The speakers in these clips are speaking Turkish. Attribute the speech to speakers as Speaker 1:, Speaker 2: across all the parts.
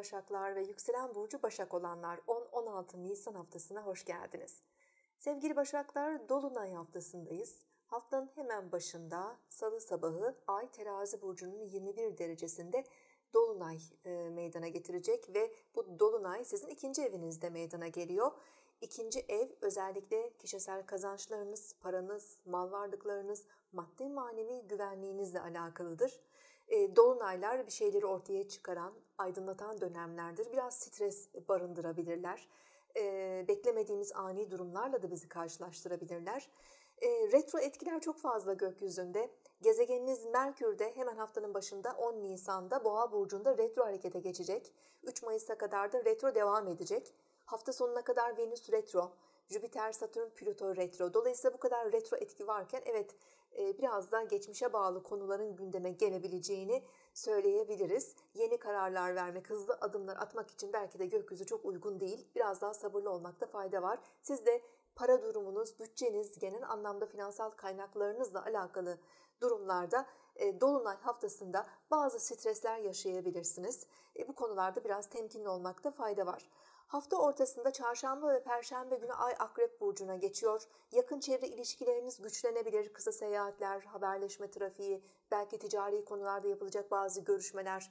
Speaker 1: Başaklar ve yükselen burcu Başak olanlar 10-16 Nisan haftasına hoş geldiniz. Sevgili Başaklar, Dolunay haftasındayız. Haftanın hemen başında Salı sabahı Ay Terazi burcunun 21 derecesinde Dolunay meydana getirecek ve bu Dolunay sizin ikinci evinizde meydana geliyor. İkinci ev özellikle kişisel kazançlarınız, paranız, mal varlıklarınız, maddi manevi güvenliğinizle alakalıdır. Dolunaylar bir şeyleri ortaya çıkaran, aydınlatan dönemlerdir. Biraz stres barındırabilirler. Beklemediğimiz ani durumlarla da bizi karşılaştırabilirler. Retro etkiler çok fazla gökyüzünde. Gezegeniniz Merkür de hemen haftanın başında 10 Nisan'da Boğa burcunda retro harekete geçecek. 3 Mayıs'a kadar da retro devam edecek. Hafta sonuna kadar Venüs retro, Jüpiter, Satürn, Plüto retro. Dolayısıyla bu kadar retro etki varken evet biraz da geçmişe bağlı konuların gündeme gelebileceğini söyleyebiliriz. Yeni kararlar vermek, hızlı adımlar atmak için belki de gökyüzü çok uygun değil. Biraz daha sabırlı olmakta fayda var. Siz de para durumunuz, bütçeniz, genel anlamda finansal kaynaklarınızla alakalı durumlarda Dolunay haftasında bazı stresler yaşayabilirsiniz. Bu konularda biraz temkinli olmakta fayda var. Hafta ortasında çarşamba ve perşembe günü Ay Akrep burcuna geçiyor. Yakın çevre ilişkileriniz güçlenebilir. Kısa seyahatler, haberleşme trafiği, belki ticari konularda yapılacak bazı görüşmeler,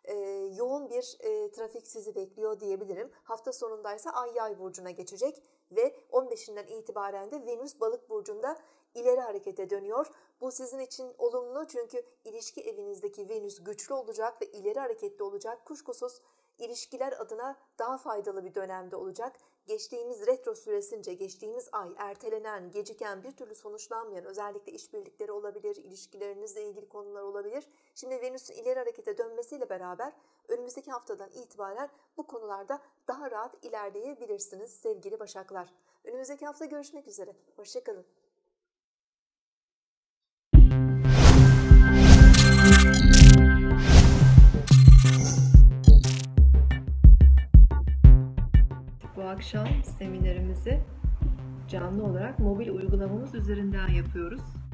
Speaker 1: yoğun bir trafik sizi bekliyor diyebilirim. Hafta sonundaysa Ay Yay burcuna geçecek ve 15'inden itibaren de Venüs Balık burcunda ileri harekete dönüyor. Bu sizin için olumlu çünkü ilişki evinizdeki Venüs güçlü olacak ve ileri hareketli olacak. Kuşkusuz İlişkiler adına daha faydalı bir dönemde olacak. Geçtiğimiz retro süresince, geçtiğimiz ay ertelenen, geciken, bir türlü sonuçlanmayan özellikle işbirlikleri olabilir, ilişkilerinizle ilgili konular olabilir. Şimdi Venüs'ün ileri harekete dönmesiyle beraber önümüzdeki haftadan itibaren bu konularda daha rahat ilerleyebilirsiniz sevgili Başaklar. Önümüzdeki hafta görüşmek üzere. Hoşça kalın.
Speaker 2: Bu akşam seminerimizi canlı olarak mobil uygulamamız üzerinden yapıyoruz.